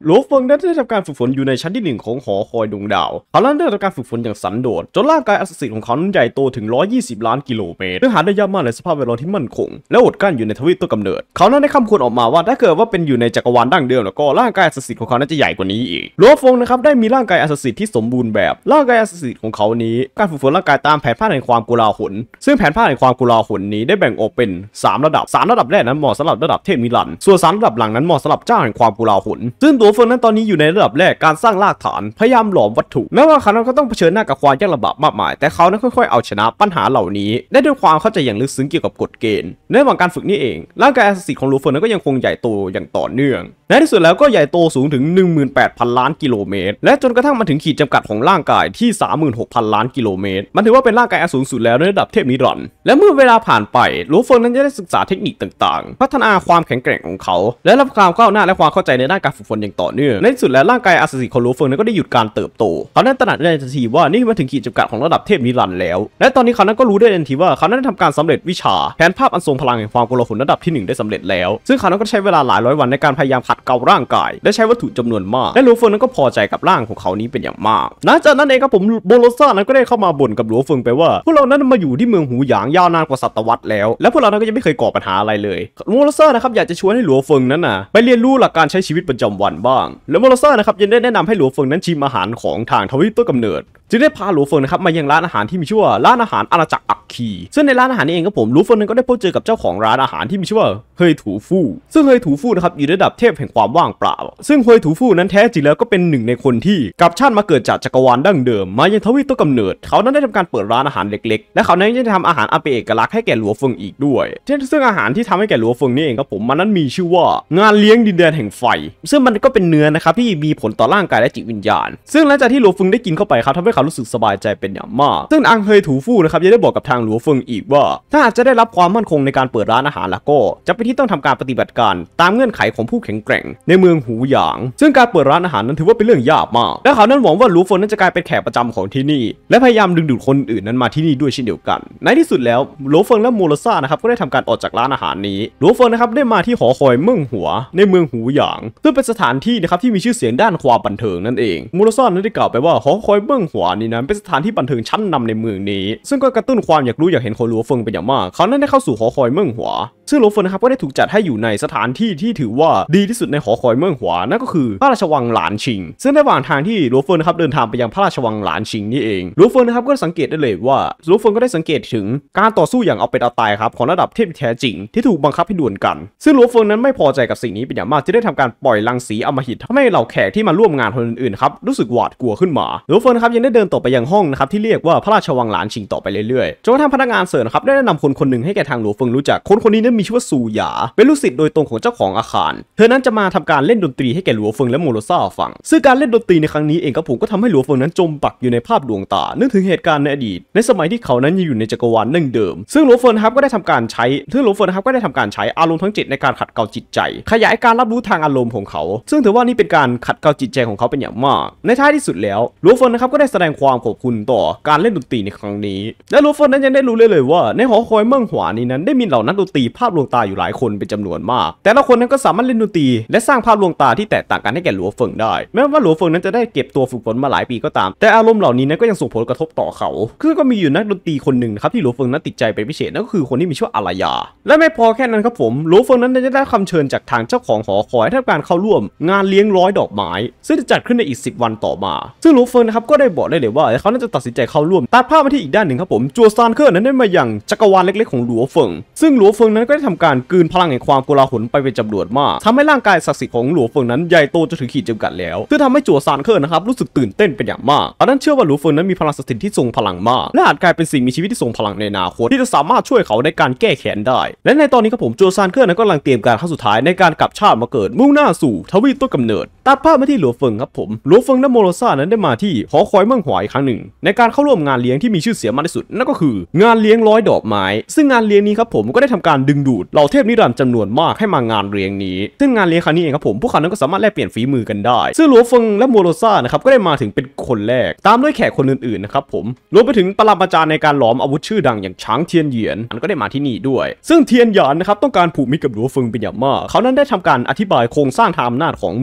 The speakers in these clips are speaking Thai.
หลัวเฟิงนั้นได้ทำการฝึกฝนอยู่ในชั้นที่1ของหอคอยดวงดาวเขานั้นได้ทำการฝึกฝนอย่างสันโดษจนร่างกายอัศสิทธิ์ของเขานั้นใหญ่โตถึง120 ล้านกิโลเมตรเพื่อหาได้ยากมากในสภาพแวดล้อมที่มั่นคงและอดกลั้นอยู่ในทวีปต้นกำเนิดเขานั้นได้คำควรออกมาว่าถ้าเกิดว่าเป็นอยู่ในจักรวาลดั้งเดิมแล้วก็ร่างกายอัศสิทธิ์ของเขานั้นจะใหญ่กว่านี้อีกหลัวเฟิงนะครับได้มีร่างกายอัศสิทธิ์ที่สมบูรณ์แบบร่างกายอัศสิทธิ์ของเขานี้การฝึกฝนร่างกายตามแผนภาพแห่งความโกลาหลซึ่งแผนภาพแห่งความโกลาหลนี้ได้แบ่งออกเป็น3ระดับแรกนั้นเหมาะสำหรับระดับเทพนิรันดร์ส่วน3ระดับหลังนั้นเหมาะสำหรับเจ้าแห่งความโกลาหลซึ่งตัวเฟิงนั้นตอนนี้อยู่ในระดับแรกการสร้างรากฐานพยายามหลอมวัตถุแม้ว่าเขานั้นก็ต้องเผชิญหน้ากับความยากลำบากมากมายแต่เขานั้นค่อยๆเอาชนะปัญหาเหล่านี้ได้ด้วยความเข้าใจอย่างลึกซึ้งเกี่ยวกับกฎเกณฑ์ในระหว่างการฝึกนี้เองร่างกายอัศสิทธิ์ของหลัวเฟิงนั้นก็ยังคงใหญ่โตอย่างต่อเนื่องในที่สุดแล้วก็ใหญ่โตสูงถึง 18,000 ล้านกิโลเมตรและจนกระทั่งมาถึงขีดจำกัดของร่างกายที่ 36,000 ล้านกิโลเมตรมันถือว่าเป็นร่างกายอันสูงสุดแล้วในระดับเทพนิรันดร์และเมื่อเวลาผ่านไปหลัวเฟิงนั้นจะได้ศึกษาเทคนิคต่างๆพัฒนาความแข็งแกร่งของเขาและรับความก้าวหน้าและความเข้าใจในด้านการฝึกฝนอย่างต่อเนื่องในที่สุดแล้วร่างกายอัศสิทธิ์ของหลัวเฟิงนั้นก็ได้หยุดการเติบโตเขานั้นตระหนักได้ทันทีว่านี่มาถึงขีดจำกัดของระดับเทพนิรันดร์แล้วและตอนนี้เขานั้นก็รู้ได้ทันทีว่าเขานั้นได้ทำการสำเร็จวิชาแผนภาพอันทรงพลังแห่งความโกลาหลระดับที่1ได้สำเร็จแล้วซึ่งเขานั้นก็ใช้เวลาหลายร้อยวันในการพยายามขัดเกลาร่างกายและใช้วัตถุจำนวนมากและหลัวเฟิงนั้นก็พอใจกับร่างของเขานี้เป็นอย่างมากหลังจากนั้นเองครับผมโบโลซ่านั้นก็ได้เข้ามาบ่นกับหลัวเฟิงไปว่าพวกเรานั้นมาอยู่ที่เมืองหูหยางยาวนานกว่าศตวรรษแล้วและพวกเรานั้นก็ยังไม่เคยก่อปัญหาอะไรเลยโบโลซ่านะครับอยากจะชวนให้หลัวเฟิงนั้นไปเรียนรู้หลักการใช้ชีวิตประจำวันบ้างและโบโลซ่านะครับยังได้แนะนำให้หลัวเฟิงนั้นชิมอาหารของทางทวีปต้นกำเนิดจึงได้พาหลัวเฟิงนะครับมายังร้านอาหารที่มีชื่อว่าร้านอาหารอาณาจักรอักคีซึ่งในร้านอาหารนี้เองครับผมหลัวเฟิงนั้นก็ได้พบเจอกับเจ้าของร้านอาหารที่มีชื่อว่าเฮยถูฟู่ซึ่งเฮยถูฟู่นะครับอยู่ระดับเทพแห่งความว่างเปล่าซึ่งเฮยถูฟู่นั้นแท้จริงแล้วก็เป็นหนึ่งในคนที่กลับชาติมาเกิดจากจักรวาลดั้งเดิมมายังทวีปต้นกำเนิดเขานั้นได้ทำการเปิดร้านอาหารเล็กๆและเขานั้นยังได้ทำอาหารอันเป็นเอกลักษณ์ให้แก่หลัวเฟิงอีกด้วยซึ่งอาหารที่ทำให้แก่หลัวเฟิงนี่เองครับผมมันนั้นมีชื่อว่างานเลี้ยงดินแดนแห่งไฟซึ่งมันก็เป็นเนื้อนะครับที่มีผลต่อร่างกายและจิตวิญญาณซึ่งหลังจากที่หลัวเฟิงได้กินเข้าไปครับทำให้เขารู้สึกสบายใจเป็นอย่างมากซึ่งอังเฮยถูฟู่นะครับยังได้บอกกับทางหลัวเฟิงอีกว่าถ้าอาจจะได้รับความมั่นคงในการเปิดร้านอาหารแล้วก็จะเป็นที่ต้องทำการปฏิบัติการตามเงื่อนไขของผู้แข็งแกร่งในเมืองหูหยางซึ่งการเปิดร้านอาหารนั้นถือว่าเป็นเรื่องยากมากและเขานั้นหวังว่าหลัวเฟิงนั้นจะกลายเป็นแขกประจำของที่นี่และพยายามดึงดูดคนอื่นนั้นมาที่นี่ด้วยเช่นเดียวกันในที่สุดแล้วหลัวเฟิงและโมโลซ่านะครับก็ได้ทำการออกจากร้านอาหารนี้หลัวเฟิงนะครับได้มาที่หอคอยเมืองหัวในเมืองหูหยางซึ่งเป็นสถานที่นะครับที่มีชื่อเสียงด้านความบันเทิงนั่นเองโมโลซ่านั้นได้กล่าวไปว่าหอคอยเมืองหัวนี้นั้นเป็นสถานที่บันเทิงชั้นนำในเมืองนี้ซึ่งก็กระตุ้นความอยากรู้อยากเห็นของหลัวเฟิงเป็นอย่างมากเขานั้นได้เข้าสู่หอคอยเมืองหัวซึ่งหลัวเฟิงนะครับก็ได้ถูกจัดให้อยู่ในสถานที่ที่ถือว่าดีที่สุดในหอคอยเมืองหัวนั่นก็คือพระราชวังหลานชิงซึ่งในระหว่างทางที่หลัวเฟิงนะครับเดินทางไปยังพระราชวังหลานชิงนี่เองหลัวเฟิงนะครับก็สังเกตได้เลยว่าหลัวเฟิงก็ได้สังเกตถึงการต่อสู้อย่างเอาเป็นเอาตายครับของระดับเทพแท้จริงที่ถูกบังคับให้ดวลกันซึ่งหลัวเฟิงนั้นไม่พอใจกับสิ่งนี้เป็นอย่างมากที่ได้ทำการปล่อยรังสีอำมหิตทำให้เหล่าแขกที่มาร่วมงานคนอื่นๆครับรู้สึกหวาดกลัวขึ้นมาหลัวเฟิงนะครับยังได้เดินต่อไปยังห้องนะครับที่เรียกว่าพระราชวังหลานชิงต่อไปเรื่อยๆจนกระทั่งพนักงานเสิร์ฟครับได้แนะนำคนหนึ่งให้แก่ทางหลัวเฟิงรู้จักคนนี้นั้นมีชื่อว่าซูหยาเป็นลูกศิษย์โดยตรงของเจ้าของอาคารเธอนั้นจะมาทำการเล่นดนตรีให้แก่หลัวเฟิงและโมโลซ่าฟังซึ่งการเล่นดนตรีในครั้งนี้เองครับผมก็ทำให้หลัวเฟิงนั้นจมปักอยู่ในภาพดวงตานึกถึงเหตุการณ์ในอดีตในสมัยที่เขานั้นยังอยู่ในจักรวาลดั้งเดิมซึ่งหลัวเฟิงครับก็ได้ทำการใช้อารมณ์ทั้ง7ในการขัดเกลาจิตใจขยายการรับรู้ทางอารมณ์ของเขาซึ่งถือว่านี่เป็นการขัดเกลาจิตใจของเขาเป็นอย่างมากในท้ายที่สุดแล้วหลัวเฟิงนะครับก็ได้แสดงความขอบคุณต่อการเล่นดนตรีในครั้งนี้และหลัวเฟิงนั้นยังได้รู้เลยว่าในหอคอยเมืองหัวนี้นั้นได้มีเหล่านักดนตรีภาพลวงตาอยู่หลายคนเป็นจำนวนมากแต่ละคนนั้นก็สามารถเล่นดนตรีและสร้างภาพลวงตาที่แตกต่างกันให้แก่หลัวเฟิงได้แม้ว่าหลัวเฟิงนั้นจะได้เก็บตัวฝึกฝนมาหลายปีก็ตามแต่อารมณ์เหล่านี้นั้นก็ยังส่งผลกระทบต่อเขาคือก็มีอยู่นักดนตรีคนหนึ่งครับที่หลัวเฟิงนั้นติดใจเป็นพิเศษนั่นก็คือคนที่มีชื่ออารยาและไม่พอแค่นั้นครับผมหลัวเฟิงนั้นจะได้คำเชิญจากทางเจ้าของหอคอยให้ทำการเข้าร่วมงานเลี้ยง100 ดอกไม้ซึ่งจะจัดขึ้นในอีก10 วันต่อมาซึ่งหลัวเฟิงนะครับก็ได้บอกได้เลยว่าเขาน่าจะตัดสินใจเข้าร่วมตัดภาพมาที่อีกด้านหนึ่งครับผมจัวซานเคอร์นั้นได้มาอย่างจักรวาลเล็กๆของหลัวเฟิงซึ่งหลัวเฟิงนั้นก็ได้ทำการกลืนพลังแห่งความโกลาหลไปเป็นจำนวนมากทำให้ร่างกายศักดิ์สิทธิ์ของหลัวเฟิงนั้นใหญ่โตจนถึงขีดจำกัดแล้วซึ่งทำให้จัวซานเคอร์นะครับรู้สึกตื่นเต้นเป็นอย่างมากตอนนั้นเชื่อว่าหลัวเฟิงนั้นมีพลังศักดิ์สิทธิ์ที่ทรงพลังมากและอาจกลายเป็นสิ่งมีชีวิตที่ทรงพลังในอนาคตที่จะสามารถช่วยเขาในการแก้แค้นได้และในตอนนี้ครับผมจัวซานเคอร์นั้นก็กำลังเตรียมการครั้งสุดท้ายในการกลับชาติมาเกิดมุ่งหน้าสู่ทวีปต้นกำเนิดตัดภาพมาที่หลัวเฟิงครับผมหลัวเฟิงและโมโลซ่านั้นได้มาที่หอคอยเมืองหัวอีกครั้งหนึ่งในการเข้าร่วมงานเลี้ยงที่มีชื่อเสียงมากที่สุดนั่นก็คืองานเลี้ยง100 ดอกไม้ซึ่งงานเลี้ยงนี้ครับผมก็ได้ทำการดึงดูดเหล่าเทพนิรันดร์จำนวนมากให้มางานเลี้ยงนี้ซึ่งงานเลี้ยงครั้งนี้เองครับผมพวกเขานั้นก็สามารถแลกเปลี่ยนฝีมือกันได้ซึ่งหลัวเฟิงและโมโลซ่านะครับก็ได้มาถึงเป็นคนแรกตามด้วยแขกคนอื่นๆนะครับผมรวมไปถึงปรมาจารย์ในการหลอมอาวุธชื่อดังอย่างช้างเทียนเหยียนมันก็ได้มาที่นี่ด้วยซึ่งเทียนหยานนะครับต้องการผูกมิตรกับหลัวเฟิงเป็นอย่างมากเขานั้นได้ทำการอธิบายโครงสร้างทางอำนาจของเมืองหู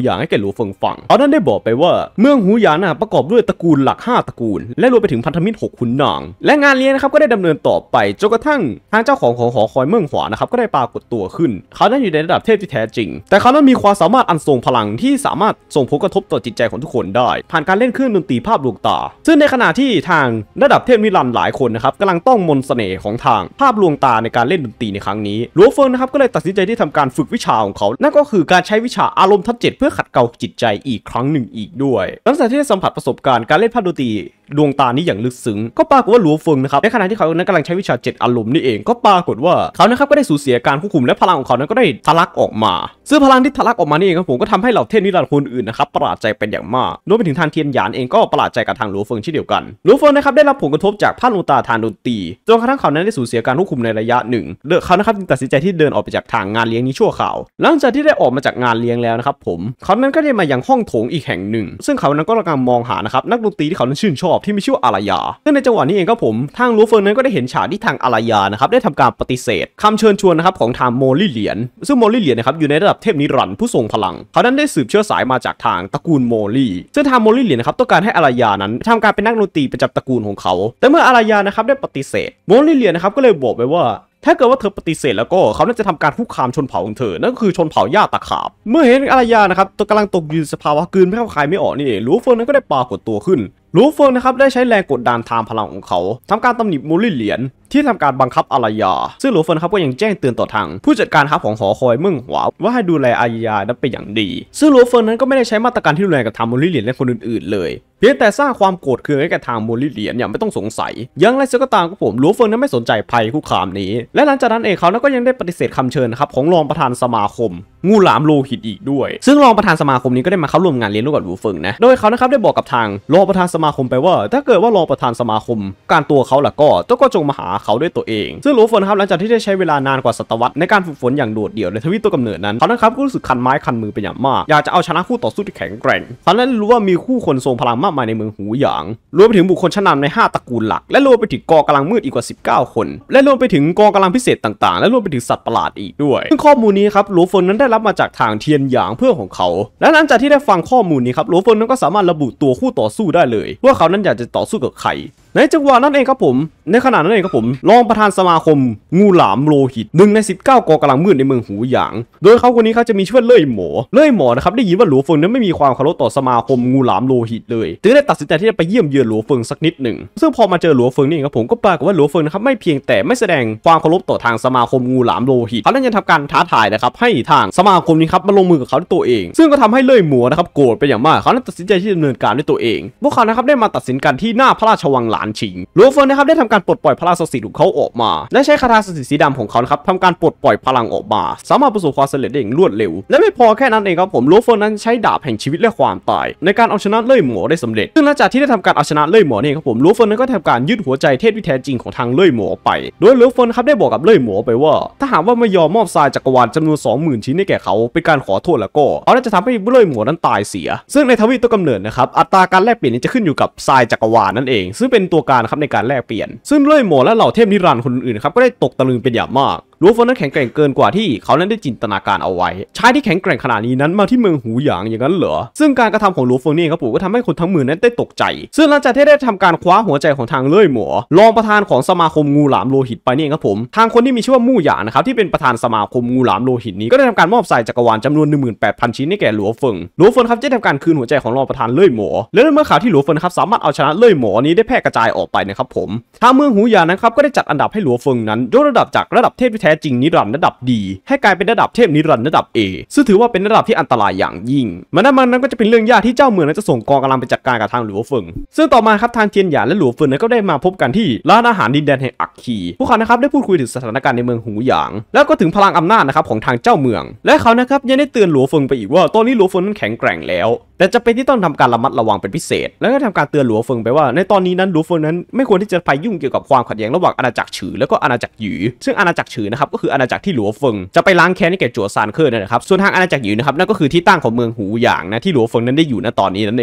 หยางให้แก่หลัวเฟิงฟังเขานั้นได้บอกไปว่าเมืองหูหยางประกอบด้วยตระกูลหลัก5ตระกูลและรวมไปถึงพันธมิตร6ขุนนางและงานเลี้ยงนะครับก็ได้ดำเนินต่อไปจนกระทั่งทางเจ้าของหอคอยเมืองหวานะครับก็ได้ปรากฏตัวขึ้นเขานั้นอยู่ในระดับเทพที่แท้จริงแต่เขานั้นมีความสามารถอันทรงพลังที่สามารถส่งผลกระทบต่อจิตใจของทุกคนได้ผ่านการเล่นเครื่องดนตรีภาพลวงตาซึ่งในขณะที่ทางระดับเทพนิรันดร์หลายคนนะครับกำลังต้องมนต์เสน่ห์ของทางภาพลวงตาในการเล่นดนตรีในครั้งนี้หลัวเฟิงนะครับก็เลยตัดสินใจที่ทำการฝึกวิชาของเขานั่นก็คือการใช้วิชาอารมณ์ทัศน์7เพื่อขัดเกลาจิตใจอีกครั้งหนึ่งอีกด้วยหลังจากที่ได้สัมผัสประสบการณ์การเล่นภาพดนตรีดวงตานี้อย่างลึกซึ้งก็ปรากฏว่าหลัวเฟิงนะครับในขณะที่เขานั้นกำลังใช้วิชา7อารมณ์นี่เองก็ปรากฏว่าเขานะครับก็ได้สูญเสียการควบคุมและพลังของเขานั้นก็ได้ทะลักออกมาซึ่งพลังที่ทะลักออกมานี่เองครับผมก็ทำให้เหล่าเทพนิรันดร์คนอื่นนะครับประหลาดใจเป็นอย่างมากรวมไปถึงทางเทียนหยานเองก็ประหลาดใจกับทางหลัวเฟิงเช่นเดียวกันหลัวเฟิงนะครับได้รับผลกระทบจากภาพลวงตาทางดนตรีจนกระทั่งเขานั้นได้สูญเสียการควบคุมในระยะหนึ่งเขานะครับจึงตัดสินใจที่เดินออกไปจากทางงานเลี้ยงนี้ชั่วคราวหลังจากที่ได้ออกมาจากงานเลี้ยงแล้วนะครับผมเขานั้นก็ได้มายังห้องโถงอีกแห่งหนึ่งซึ่งเขานั้นก็กำลังมองหานะครับนักดนตรีที่เขานั้นชื่นชอบที่มีชื่อว่าอารยาซึ่งในจังหวะนี้เองครับผมทางหลัวเฟิงนั้นก็ได้เห็นฉากที่ทางอารยานะครับได้ทำการปฏิเสธคำเชิญชวนนะครับของทางโมลี่เหรียญซึ่งโมลี่เหรียญนะครับอยู่ในระดับเทพนิรันดร์ผู้ทรงพลังเขานั้นได้สืบเชื้อสายมาจากทางตระกูลโมลี่ซึ่งทางโมลี่เหรียญนะครับต้องการให้อารยานั้นทำการเป็นนักดนตรีประจำตระกูลของเขาแต่เมื่ออารยานะครับได้ปฏิเสธโมลี่เหรียญนะครับก็เลยบอกไปว่าถ้าเกิดว่าเธอปฏิเสธแล้วก็เขาน่าจะทำการคุกคามชนเผ่าของเธอนั่นก็คือชนเผ่าย่าตะขาบเมื่อเห็นอารยานะครับกำลังตกอยู่ในสภาวะกลืนไม่เข้าคายไม่ออกนี่เองหลัวเฟิงนั้นก็ได้ปรากฏตัวขึ้นหลัวเฟิงนะครับได้ใช้แรงกดดันทางพลังของเขาทำการตำหนิโมลี่เหรียญที่ทำการบังคับอารยาซึ่งหลัวเฟิงครับก็ยังแจ้งเตือนต่อทางผู้จัดการครับของหอคอยเมืองหวาว่าให้ดูแลอารยานั้นเป็นอย่างดีซึ่งหลัวเฟิงนั้นก็ไม่ได้ใช้มาตรการที่รุนแรงกับทางโมลี่เหรียญและคนอื่นๆเลยเพียงแต่สร้างความโกรธเคืองให้กับทางโมลี่เหรียญอย่างไม่ต้องสงสัยยังไรเสียก็ตามครับผมหลัวเฟิงนั้นไม่สนใจภัยคุกคามนี้และหลังจากนั้นเองเขาก็ยังได้ปฏิเสธคำเชิญครับของรองประธานสมาคมงูหลามโลหิตอีกด้วยซึ่งรองประธานสมาคมนี้ก็ได้มาเข้าร่วมงานเลี้ยงร่วมกับหลัวเฟิงนะโดยเขานะครับได้บอกกับทางรองประธานสมาคมไปว่าถ้าเกิดว่ารองประธานสมาคมการตัวเขาล่ะก็จงมาหาเขาด้วยตัวเองซึ่งหลัวเฟิงครับหลังจากที่ได้ใช้เวลานานกว่าศตวรรษในการฝึกฝนอย่างโดดเดี่ยวในทวีปต้นกำเนิดนั้นเขานะครับก็รู้สึกคันไม้คันมือเป็นอย่างมากอยากจะเอาชนะคู่ต่อสู้ที่แข็งแกร่งเขานั้นรู้ว่ามีคู่คนทรงพลังมากมายในเมืองหูหยางรวมไปถึงบุคคลชั้นนำใน5ตระกูลหลักและรวมไปถึงกองกำลังมืดอีกกว่า19คนและรวมไปถึงกองกำลังพิเศษต่างๆและรวมไปถึงสัตว์ประหลาดอีกด้วยซึ่งข้อมูลนี้ครับหลัวเฟิงนั้นได้รับมาจากทางเทียนหยางเพื่อนของเขาและหลังจากที่ได้ฟังข้อมูลนี้ครับหลัวเฟิงนั้นก็สามารถระบุตัวคู่ต่อสู้ได้เลยว่าเขานั้นอยากจะต่อสู้กับใครในจังหวะนั้นเองครับผมในขณะนั้นเองครับผมรองประธานสมาคมงูหลามโลหิต1ใน19กองกำลังมืดในเมืองหูหยางโดยเขาคนนี้เขาจะมีชื่อว่าเล่ยหมอนะครับได้ยินว่าหลัวเฟิงนั้นไม่มีความเคารพต่อสมาคมงูหลามโลหิตเลยจึงได้ตัดสินใจที่จะไปเยี่ยมเยือนหลัวเฟิงสักนิดหนึ่งซึ่งพอมาเจอหลัวเฟิงนี่ครับผมก็ปรากฏว่าหลัวเฟิงนะครับไม่เพียงแต่ไม่แสดงความเคารพต่อทางสมาคมงูหลามโลหิตเขายังทำการท้าทายนะครับให้ทางสมาคมนี้ครับมาลงมือกับเขาด้วยตัวเองซึ่งก็ทำให้เล่ยหมอนะครับโกรธเป็นอย่างมากเขาตัดสินใจที่จะดำเนินการด้วยตัวเองพวกเขานะครับได้มาตัดสินกันที่หน้าพระราชวังหลานชิงหลัวเฟิงนะครับได้ทำการปลดปล่อยพลังศักดิ์สิทธิ์ของเขาออกมาและใช้คาถาศักดิ์สิทธิ์สีดำของเขานะครับทำการปลดปล่อยพลังออกมาสามารถประสบความสำเร็จได้อย่างรวดเร็วและไม่พอแค่นั้นเองครับผมหลัวเฟิงนั้นใช้ดาบแห่งชีวิตและความตายในการเอาชนะเล่ยหมอได้สำเร็จซึ่งหลังจากที่ได้ทำการเอาชนะเล่ยหมอนี่ครับผมหลัวเฟิงนั้นก็ทำการยึดหัวใจเทพที่แท้จริงของทางเล่ยหมอไปโดยหลัวเฟิงครับได้บอกกับเล่ยหมอไปว่าถ้าหากว่าไม่ยอมมอบทรายจักรวาลจำนวน 20,000 ชิ้นให้แก่เขาเป็นการขอโทษแล้วก็เขาจะทำให้เล่ยหมอนั้นตายเสียซึ่งในทวีปต้นกำเนิดนะครับอัตราการแลกเปลี่ยนนี้จะขึ้นอยู่กับทรายจักรวาลนั่นเองซึ่งเป็นตัวการครับในการแลกเปลี่ยนซึ่งเล่ยหมอและเหล่าเทพนิรันดร์คนอื่นครับก็ได้ตกตะลึงเป็นอย่างมากหลัวเฟิงนั้นแข็งแกร่งเกินกว่าที่เขานั้นได้จินตนาการเอาไว้ชายที่แข็งแกร่งขนาดนี้นั้นมาที่เมืองหูหยางอย่างนั้นเหรอซึ่งการกระทำของหลัวเฟิงนี่ครับผมก็ทำให้คนทั้งเมืองนั้นได้ตกใจซึ่งหลังจากที่ได้ทำการคว้าหัวใจของทางเล่ยหมอรองประธานของสมาคมงูหลามโลหิตไปนี่ครับผมทางคนที่มีชื่อว่ามู่หยางนะครับที่เป็นประธานสมาคมงูหลามโลหิตนี้ก็ได้ทำการมอบทรายจักรวาลจำนวน 18,000 ชิ้นให้แก่หลัวเฟิงครับจะทำการคืนหัวใจของรองประธานเล่ยหมอและเมื่อข่าวที่หลัวเฟิงครับสามารถเอาชนะเล่ยหมอนี้ได้แพร่กระจายออกไปนะครับผมทางเมืองหูหยางนะครับก็ได้จัดอันดับให้หลัวเฟิงนั้นยกระดับจากระดับเทพที่แท้จริงนิรันดร์ระดับดีให้กลายเป็นระดับเทพนิรันดร์ระดับ A ซึ่งถือว่าเป็นระดับที่อันตรายอย่างยิ่งมันนั้นก็จะเป็นเรื่องยากที่เจ้าเมืองนั้นจะส่งกองกำลังไปจัดการกับทางหลัวเฟิงซึ่งต่อมาครับทางเทียนหยานและหลัวเฟิงนั้นก็ได้มาพบกันที่ร้านอาหารดินแดนแห่งอัคคีพวกเขานะครับได้พูดคุยถึงสถานการณ์ในเมืองหูหยางแล้วก็ถึงพลังอำนาจนะครับของทางเจ้าเมืองและเขานะครับยังได้เตือนหลัวเฟิงไปอีกว่าตอนนี้หลัวเฟิงนั้นแข็งแกร่งแล้วแต่จะเป็นที่ต้องทำการระมัดระวังเป็นพิเศษแล้วก็ทำการเตือนหลัวเฟิงไปว่าในตอนนี้นั้นหลัวเฟิงนั้นไม่ควรที่จะไปยุ่งเกี่ยวกับความขัดแย้งระหว่างอาณาจักรฉือและก็อาณาจักรหยือซึ่งอาณาจักรฉือนะครับก็คืออาณาจักรที่หลัวเฟิงจะไปล้างแค้นให้แก่จั่วซานเคอร์นะครับส่วนทางอาณาจักรหยือนะครับนั่นก็คือที่ตั้งของเมืองหูหยางนะที่หลัวเฟิงนั้นได้อยู่ณตอนนี้นั่นเอง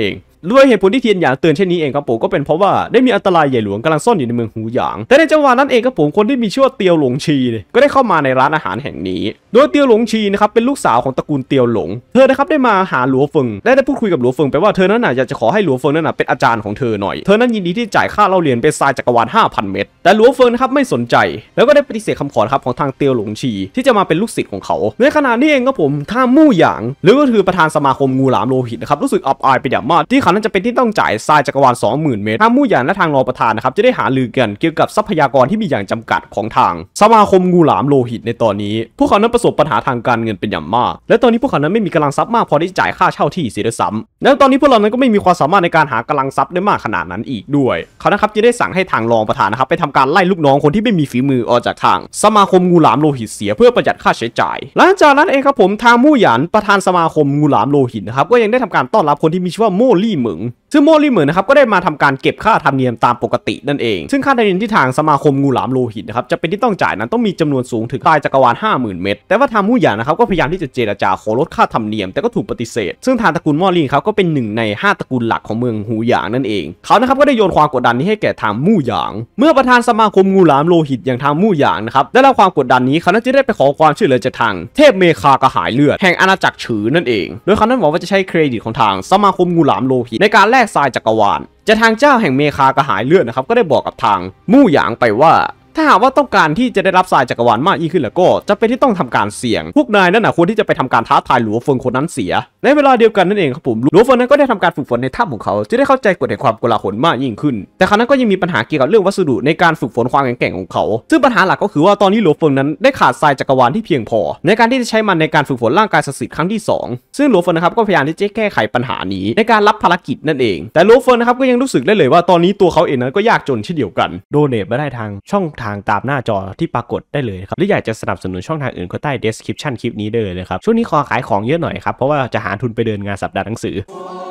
ด้วยเหตุผลที่เทียนหยางเตือนเช่นนี้เองครับผมก็เป็นเพราะว่าได้มีอันตรายใหญ่หลวงกำลังซ่อนอยู่ในเมืองหูหยางแต่ในจังหวะนั้นเองครับผมคนที่มีชื่อว่าเตียวหลงชีก็ได้เข้ามาในร้านอาหารแห่งนี้โดยเตียวหลงชีนะครับเป็นลูกสาวของตระกูลเตียวหลงเธอนะครับได้มาหาหลัวเฟิงและได้พูดคุยกับหลัวเฟิงไปว่าเธอนั้นอยากจะขอให้หลัวเฟิงนั้นเป็นอาจารย์ของเธอหน่อยเธอนั้นยินดีที่จ่ายค่าเล่าเรียนเป็นทรายจักรวาล 5,000 เม็ดแต่หลัวเฟิงนะครับไม่สนใจแล้วก็ได้ปฏิเสธคำขอครับของทางเตียวหลงชีที่จะมาเป็นลูกศิษย์ของเขาในขณะนี้เองครับผมท่ามู่หยางหรือก็คือประธานสมาคมงูหลามโลหิตนะครับรู้สึกอับอายเป็นอย่างมากที่เขานั้นจะเป็นที่ต้องจ่ายทรายจักรวาล 20,000 เม็ดท่ามู่หยางและทางรองประธานนะครับจะได้หารือกันเกี่ยวกับทรัพยากรที่มีอย่างจำกัดของทางสมาคมงูหลามโลหิตในตอนนี้พวกเขานั้นประสบปัญหาทางการเงินเป็นอย่างมากและตอนนี้พวกเขานั้นไม่มีกำลังทรัพย์มากพอที่จะจ่ายค่าเช่าที่เสียด้วยซ้ำและตอนนี้พวกเรานั้นก็ไม่มีความสามารถในการหากำลังทรัพย์ได้มากขนาดนั้นอีกด้วยเขานะครับจะได้สั่งให้ทางรองประธานนะครับไปทำการไล่ลูกน้องคนที่ไม่มีฝีมือออกจากทางสมาคมงูหลามโลหิตเสียเพื่อประหยัดค่าใช้จ่ายหลังจากนั้นเองครับผมทางมู่หยานประธานสมาคมงูหลามโลหิตนะครับก็ยังได้ทำการต้อนรับคนที่มีชื่อว่าโม่ลี่เหมิงซึ่งโม่ลี่เหมิงนะครับก็ได้มาทำการเก็บค่าธรรมเนียมตามปกตินั่นเองซึ่งค่าธรรมเนียมที่ทางสมาคมงูหลามโลหิตนะครับจะเป็นที่ต้องจ่ายนั้นต้องมีจำนวนสูงถึงทรายจักรวาล 50,000 เม็ดแต่ว่าทางมู่หยานนะครับก็พยายามที่จะเจรจาขอลดค่าธรรมเนียมแต่ก็ถูกปฏิเสธซึ่งทางตระกูลม่อลี่ครับก็เป็นหนึ่งใน5ตระกูลหลักของเมืองหูหยางนั่นเองเขานะครับก็ได้โยนความกดดันนี้ให้แก่ทางมู่หยางเมื่อประธานสมาคมงูหลามโลหิตอย่างทางมู่หยางนะครับได้รับความกดดันนี้เขานั้นจะได้ไปขอความช่วยเหลือจากทางเทพเมคากระหายเลือดแห่งอาณาจักรฉือนั่นเองโดยเขานั้นบอกว่าจะใช้เครดิตของทางสมาคมงูหลามโลหิตในการแลกทรายจักรวาลจะทางเจ้าแห่งเมคากระหายเลือดนะครับก็ได้บอกกับทางมู่หยางไปว่าถ้าหากว่าต้องการที่จะได้รับทรายจักรวาลมากยิ่งขึ้นแล้วก็จะเป็นที่ต้องทำการเสี่ยงพวกนายนั่นควรที่จะไปทำการท้าทายหลัวเฟิงคนนั้นเสียในเวลาเดียวกันนั่นเองครับผมหลัวเฟิงนั้นก็ได้ทำการฝึกฝนในถ้ำของเขาจะได้เข้าใจกฎแห่งความโกลาหลมากยิ่งขึ้นแต่ครั้งนั้นก็ยังมีปัญหาเกี่ยวกับเรื่องวัสดุในการฝึกฝนความแข็งแกร่งของเขาซึ่งปัญหาหลักก็คือว่าตอนนี้หลัวเฟิงนั้นได้ขาดทรายจักรวาลที่เพียงพอในการที่จะใช้มันในการฝึกฝนร่างกายศักดิ์สิทธิ์ครั้งที่2ซึ่งหลัวเฟิงนะครับก็พยายามที่จะแก้ไขปัญหานี้ในการรับภารกิจนั่นเองแต่หลัวเฟิงนะครับก็ยังรู้สึกได้เลยว่าตอนนี้ตัวเขาเองนั้นก็ยากจนเช่นเดียวกันโดเนทมาได้ทางช่องทางตามหน้าจอที่ปรากฏได้เลยครับหรืออยากจะสนับสนุนช่องทางอื่นก็ใต้ description คลิปนี้ได้เลยนะครับช่วงนี้ขอขายของเยอะหน่อยครับเพราะว่าจะหาทุนไปเดินงานสัปดาห์หนังสือ